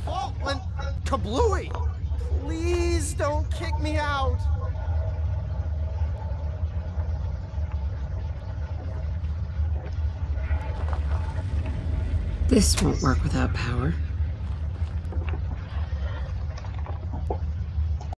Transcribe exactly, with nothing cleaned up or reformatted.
fault when kablooey. Please don't kick me out. This won't work without power.